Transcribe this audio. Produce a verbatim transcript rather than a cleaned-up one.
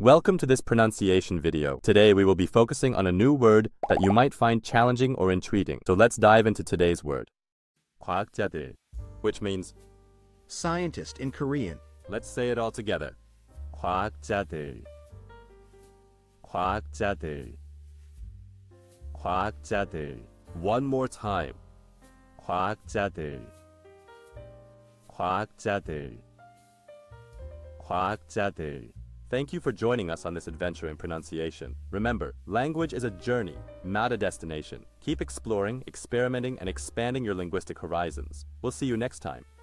Welcome to this pronunciation video. Today we will be focusing on a new word that you might find challenging or intriguing. So let's dive into today's word. 과학자들, which means scientist in Korean. Let's say it all together. 과학자들, 과학자들, 과학자들. One more time. 과학자들, 과학자들, 과학자들. Thank you for joining us on this adventure in pronunciation. Remember, language is a journey, not a destination. Keep exploring, experimenting, and expanding your linguistic horizons. We'll see you next time.